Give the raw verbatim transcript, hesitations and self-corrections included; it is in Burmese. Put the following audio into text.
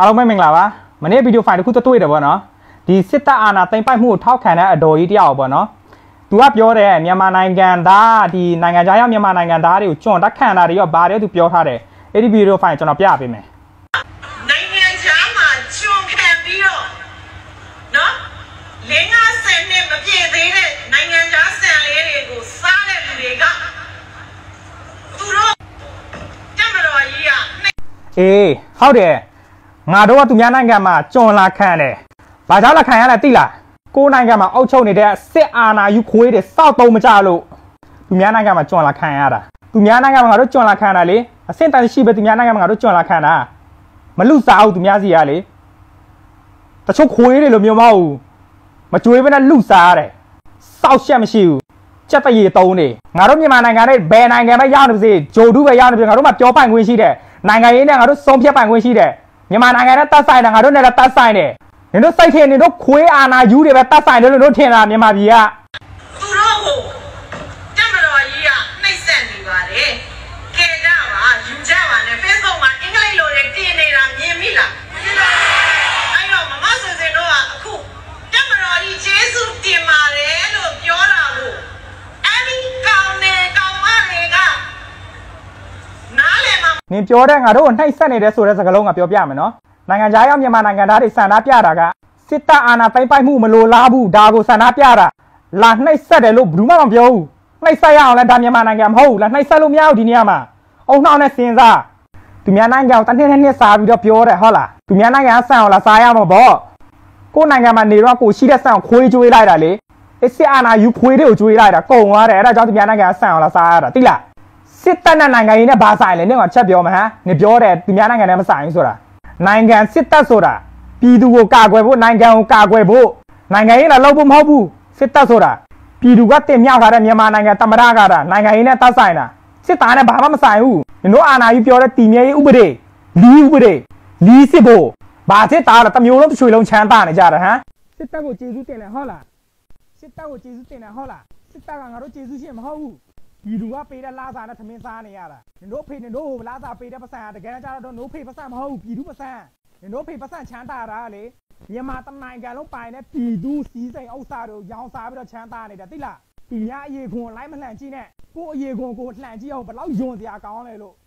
အားလုံးပဲမင်္ဂလာပါမနေ့ဗီဒီယိုဖိုင်တစ်ခုတွေ့တယ်ပေါ့နော်ဒီစစ်တပ်အာဏာသိမ်းပိုက်မှုကိုထောက်ခံတဲ့အတော်ကြီးတယောက်ပေါ့နော်သူကပြောတယ်မြန်မာနိုင်ငံသားဒီနိုင်ငံခြားရောက်မြန်မာနိုင်ငံသားတွေကိုကျွန်တက်ခံတာတွေရောဗားတယ်သူပြောထားတယ်အဲ့ဒီဗီဒီယိုဖိုင်ကျွန်တော်ပြပေးမယ်နိုင်ငံခြားမှာကျွန်ခံပြီးတော့နော်လင်းကားဆန်နဲ့မပြည့်သေးတဲ့နိုင်ငံခြားဆန်လေးတွေကိုစားတဲ့လူတွေကသူတို့တမတော်ကြီးကအေးဟုတ်တယ်ငါတို့ကသူများနိုင်ငံမှာကျွန်လာခံတယ်ဘာကြောင့်လာခံရလဲသိလားကိုယ်နိုင်ငံမှာအုပ်ချုပ်နေတဲ့စစ်အာဏာယူခွေးတွေစောက်တုံးမကြလို့သူများနိုင်ငံမှာကျွန်လာခံရတာသူများနိုင်ငံမှာငါတို့ကျွန်လာခံတာလေအဆင့်တန်းရှိပဲသူများနိုင်ငံမှာငါတို့ကျွန်လာခံတာမလူစားဘူးသူများစီရလေတချို့ခွေးတွေလိုမျိုးမဟုတ်ဘူးမကြွေးဘဲနဲ့လူစားရတယ်စောက်ရှက်မရှိဘူးကြက်တရေတုံးနေငါတို့မြန်မာနိုင်ငံနဲ့ဘယ်နိုင်ငံပဲရောက်နေပါစေဂျိုဒူးပဲရောက်နေပါစေငါတို့မှာပြောပိုင်ခွင့်ရှိတယ်နိုင်ငံရေးနဲ့ငါတို့ဆုံးဖြတ်ပိုင်ခွင့်ရှိတယ်မြန်မာနိုင်ငံနဲ့တပ်ဆိုင်တယ်ငါတို့နဲ့လည်းတပ်ဆိုင်တယ်နင်တို့စိတ်ထင်နင်တို့ခွေးအာဏာယူတွေပဲတပ်ဆိုင်တယ်လို့တို့ထင်တာမြန်မာပြည်ကသူတို့ကိုတမတော်ကြီးကနှိမ့်ဆက်နေပါတယ်ကဲကြပါယူကြပါနဲ့ Facebook မှာအင်္ဂလိပ်လိုတွေတင်နေတာမြင်မိလားမြင်ပါအဲ့တော့မမဆွေစင်တို့ကအခုတမတော်ကြီးကျေးဇူးတင်ပါတယ်လို့ပြောတာလို့အဲ့ဒီကောင်နေကောင်မတွေကနားလည်မှာနင်ပြောတဲ့ငါတို့ကိုနှိမ့်ဆက်နေတယ်ဆိုတဲ့စကားလုံးကပြောပြမယ်နော်နိုင်ငံခြားရောက်မြန်မာနိုင်ငံသားတွေဆန္ဒပြတာကစစ်တပ်အာဏာသိမ်းပိုက်မှုမလိုလားဘူးဒါကိုဆန္ဒပြတာလာနှိမ့်ဆက်တယ်လို့ဘယ်သူမှမပြောဘူးနှိမ့်ဆက်ရအောင်လဲဒါမြန်မာနိုင်ငံမဟုတ်ဘူးလာနှိမ့်ဆက်လို့မရဘူးဒီနေရာမှာအုံနှောင်းနဲ့စဉ်းစားသူများနိုင်ငံကိုတနေ့နဲ့နှစ်စားပြီးတော့ပြောတယ်ဟုတ်လားသူများနိုင်ငံကဆန်အောင်လာစားရမှာပေါ့ကိုယ်နိုင်ငံမှာနေတော့ကိုရှိတဲ့ဆန်ကိုခွေးကျွေးလိုက်တာလေအစ်စစ်အာဏာယူခွေးတွေကိုကျွေးလိုက်တာကုန်သွားတယ်အဲ့ဒါကြောင့်သူများနိုင်ငံကဆန်အောင်လာစားရတာသိလားစစ်တပ်နဲ့နိုင်ငံရေးနဲ့ဘာဆိုင်လဲနင်ကချက်ပြောမှာဟမ်နင်ပြောတယ်သူများနိုင်ငံနဲ့မဆိုင်ဘူးဆိုတာနိုင်ငံစစ်တပ်ဆိုတာပြည်သူကိုကာကွယ်ဖို့နိုင်ငံကိုကာကွယ်ဖို့နိုင်ငံရေးလည်းလုပ်ဖို့မဟုတ်ဘူးစစ်တပ်ဆိုတာပြည်သူကတင်မြှောက်ထားတဲ့မြန်မာနိုင်ငံတမရကတာနိုင်ငံရေးနဲ့တပ်ဆိုင်တာစစ်သားနဲ့ဘာမှမဆိုင်ဘူးနင်တို့အာဏာကြီးပြောတဲ့တည်မြဲရေးဥပဒေလီးဥပဒေလီးစစ်ဖို့ဘာစစ်သားလဲတမျိုးလုံးတစ်ချွေလုံးချမ်းသာနေကြတာဟမ်စစ်တပ်ကိုကျေးဇူးတင်တယ်ဟုတ်လားစစ်တပ်ကိုကျေးဇူးတင်တယ်ဟုတ်လားစစ်တပ်ကငါတို့ကျေးဇူးရှင်မဟုတ်ဘူးဒီလူကပေးတဲ့လာစာနဲ့သမင်းစားနေရတာနင်တို့ဖေနင်တို့ဟိုလာစာပေးတဲ့ပတ်စံတကယ်ကြတော့နိုးဖေပတ်စံမဟုတ်ဘူးပြည်သူပတ်စံနင်တို့ဖေပတ်စံချမ်းသာတာလေမြန်မာတနိုင်ငံလုံးပိုင်တဲ့ပြည်သူစီးစိမ်ဥစ္စာတို့ရောင်းစားပြီးတော့ချမ်းသာနေတာသိလားဒီများအရေးခွန်လိုက်မလှန်ကြည့်နဲ့ကိုအရေးခွန်ကိုလှန်ကြည့်အောင်ဘယ်လောက်ယွန်စရာကောင်းလဲလို့